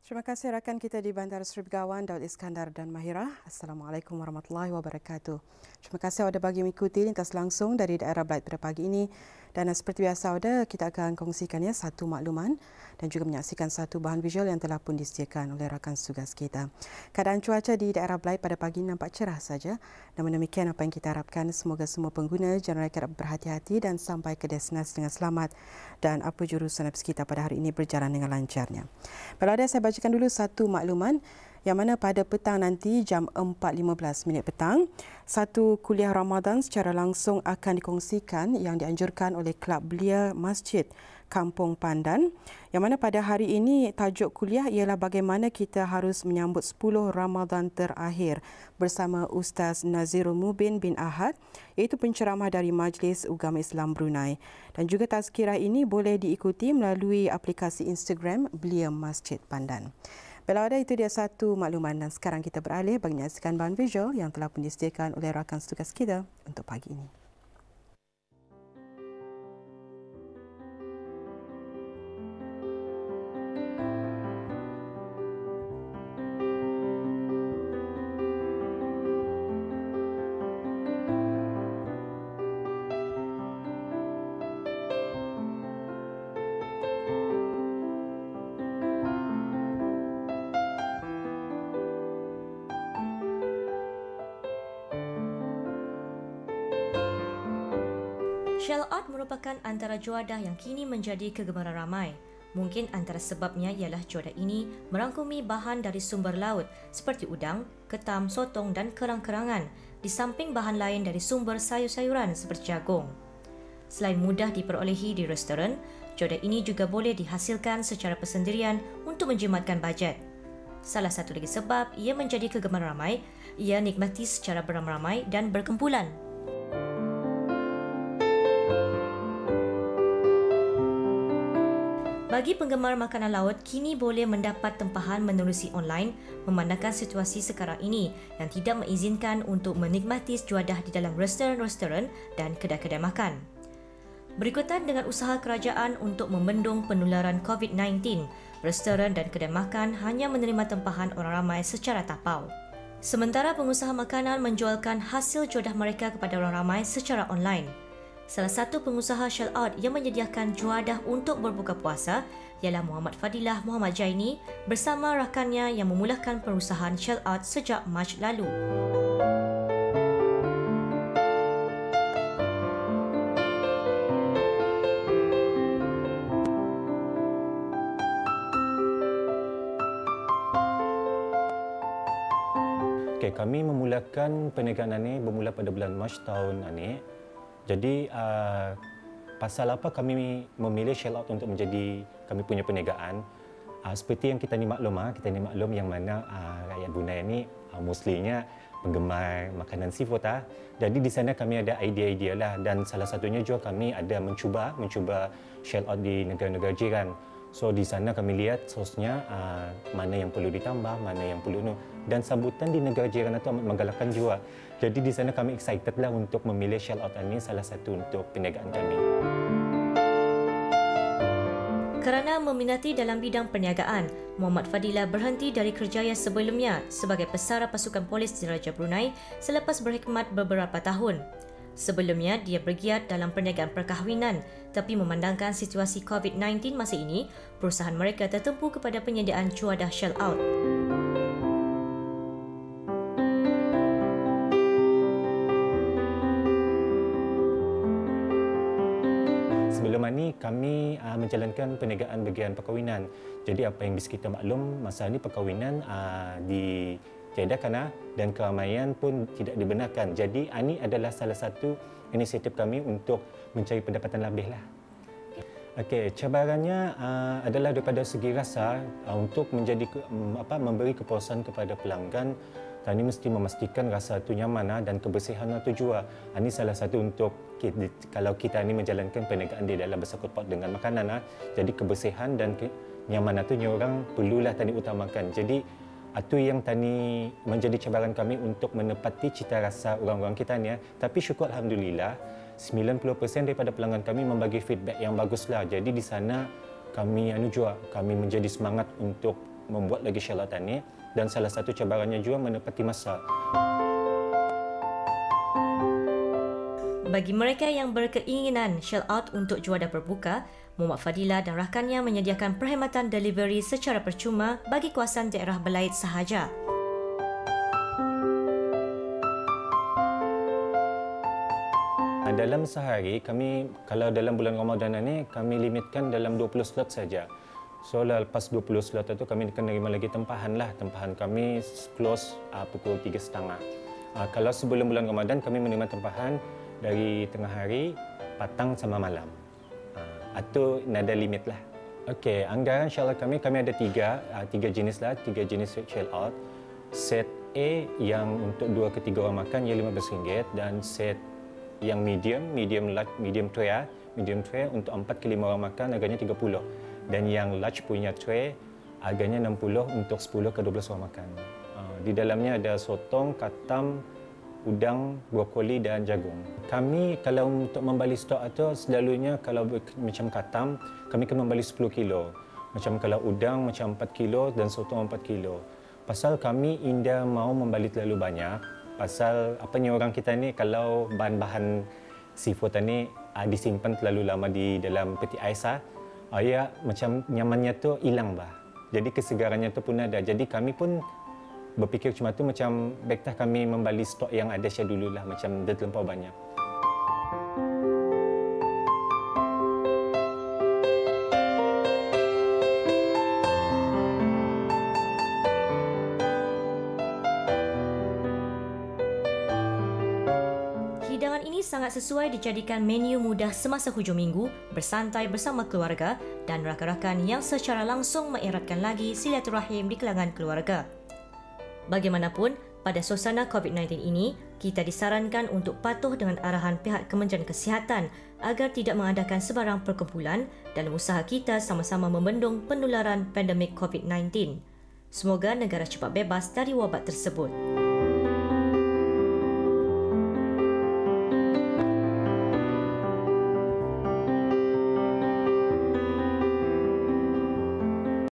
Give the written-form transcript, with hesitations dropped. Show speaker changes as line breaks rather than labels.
Terima kasih rakan kita di Bandar Seri Begawan, Daud Iskandar dan Mahira. Assalamualaikum warahmatullahi wabarakatuh. Terima kasih awak bagi mengikuti lintas langsung dari daerah Blight pada pagi ini. Dan seperti biasa kita akan kongsikannya satu makluman dan juga menyaksikan satu bahan visual yang telah pun disediakan oleh rakan tugas kita. Keadaan cuaca di daerah Blight pada pagi ini nampak cerah saja. Namun demikian apa yang kita harapkan semoga semua pengguna jalan raya berhati-hati dan sampai ke destinasi dengan selamat dan apa jurusan kita pada hari ini berjalan dengan lancarnya. Kalau ada saya bacakan dulu satu makluman yang mana pada petang nanti jam 4.15 petang, satu kuliah Ramadan secara langsung akan dikongsikan yang dianjurkan oleh Kelab Belia Masjid Kampung Pandan, yang mana pada hari ini tajuk kuliah ialah bagaimana kita harus menyambut 10 Ramadan terakhir bersama Ustaz Nazirul Mubin bin Ahad, iaitu penceramah dari Majlis Ugama Islam Brunei. Dan juga tazkirah ini boleh diikuti melalui aplikasi Instagram Belia Masjid Pandan. Baiklah, ada itu dia satu makluman dan sekarang kita beralih bagi menyaksikan bahan visual yang telah pun disediakan oleh rakan tugas kita untuk pagi ini.
Shell art merupakan antara juadah yang kini menjadi kegemaran ramai. Mungkin antara sebabnya ialah juadah ini merangkumi bahan dari sumber laut seperti udang, ketam, sotong dan kerang-kerangan di samping bahan lain dari sumber sayur-sayuran seperti jagung. Selain mudah diperolehi di restoran, juadah ini juga boleh dihasilkan secara persendirian untuk menjimatkan bajet. Salah satu lagi sebab ia menjadi kegemaran ramai, ia nikmati secara beramai-ramai dan berkumpulan. Bagi penggemar makanan laut, kini boleh mendapat tempahan menerusi online memandangkan situasi sekarang ini yang tidak mengizinkan untuk menikmati sejuadah di dalam restoran-restoran dan kedai-kedai makan. Berikutan dengan usaha kerajaan untuk membendung penularan COVID-19, restoran dan kedai makan hanya menerima tempahan orang ramai secara tapau. Sementara pengusaha makanan menjualkan hasil juadah mereka kepada orang ramai secara online. Salah satu pengusaha Shell Out yang menyediakan juadah untuk berbuka puasa ialah Muhammad Fadilah Muhammad Jaini bersama rakannya yang memulakan perusahaan Shell Out sejak Mac lalu.
Kami memulakan perniagaan ini bermula pada bulan Mac tahun ini. Jadi, pasal apa kami memilih Shell Out untuk menjadi kami punya perniagaan? Seperti yang kita ni maklum yang mana rakyat Brunei ini mostlynya penggemar makanan seafood. Jadi di sana kami ada idea-idea lah, dan salah satunya juga kami ada mencuba Shell Out di negara-negara jiran. So di sana kami lihat sosnya mana yang perlu ditambah, mana yang perlu dan sambutan di negara jiran itu amat menggalakkan juga. Jadi di sana kami excited lah untuk memilih Shell Out ini salah satu untuk perniagaan kami.
Kerana meminati dalam bidang perniagaan, Muhammad Fadilah berhenti dari kerjaya sebelumnya sebagai pesara pasukan polis Diraja Brunei selepas berkhidmat beberapa tahun. Sebelumnya, dia bergiat dalam perniagaan perkahwinan, tapi memandangkan situasi COVID-19 masa ini, perusahaan mereka tertumpu kepada penyediaan juadah Shell Out.
Sebelum ini kami menjalankan perniagaan bahagian perkahwinan. Jadi apa yang bisa kita maklum, masa ini perkahwinan ditiadakan dan keramaian pun tidak dibenarkan. Jadi ini adalah salah satu inisiatif kami untuk mencari pendapatan lebih lah. Okey, cabarannya adalah daripada segi rasa untuk memberi kepuasan kepada pelanggan. Kami mesti memastikan rasa itu nyaman dan kebersihan itu juga. Ini salah satu untuk kalau kita ini menjalankan perniagaan di dalam bersangkut paut dengan makanan. Jadi kebersihan dan kenyamanan itu orang perlulah tadi utamakan. Jadi itu yang tadi menjadi cabaran kami untuk menepati cita rasa orang-orang kita ni. Tapi syukur alhamdulillah 90% daripada pelanggan kami membagi feedback yang baguslah. Jadi di sana kami menjadi semangat untuk membuat lagi Shell Out ni, dan salah satu cabarannya juga menepati masa.
Bagi mereka yang berkeinginan Shell Out untuk juadah berbuka, Muhammad Fadila dan rakannya menyediakan perkhidmatan delivery secara percuma bagi kawasan daerah Belait sahaja.
Dalam sehari, kalau dalam bulan Ramadan ini, kami limitkan dalam 20 slot saja. So, lepas 20 slot itu, kami akan menerima lagi tempahan lah. Tempahan kami close pukul 3.30. Kalau sebelum bulan Ramadan, kami menerima tempahan dari tengah hari, petang sama malam. Itu nada limit lah. Okey, anggaran Shell Out kami ada tiga jenis lah, 3 jenis Shell Out. Set A yang untuk 2 ke 3 orang makan, ia RM15, dan set yang medium tray untuk 4 ke 5 orang makan harganya RM30, dan yang large punya tray harganya RM60 untuk 10 ke 12 orang makan. Di dalamnya ada sotong, katam, udang, brokoli dan jagung. Kami kalau untuk membeli stok itu selalunya kalau macam katam kami akan membeli 10 kilo. Macam kalau udang macam 4 kilo dan sotong 4 kilo. Pasal kami indah mau membeli terlalu banyak. Pasal orang kita ni kalau bahan-bahan seafood ni disimpan terlalu lama di dalam peti ais ya macam nyamannya tu hilang bah. Jadi kesegarannya tu pun ada. Jadi kami pun berfikir cuma tu macam baiklah kami membeli stok yang ada saya dululah macam dah terlampau banyak.
Hidangan ini sangat sesuai dijadikan menu mudah semasa hujung minggu, bersantai bersama keluarga dan rakan-rakan yang secara langsung mengeratkan lagi silaturahim di kalangan keluarga. Bagaimanapun, pada suasana COVID-19 ini, kita disarankan untuk patuh dengan arahan pihak Kementerian Kesihatan agar tidak mengadakan sebarang perkumpulan dalam usaha kita sama-sama membendung penularan pandemik COVID-19. Semoga negara cepat bebas dari wabak tersebut.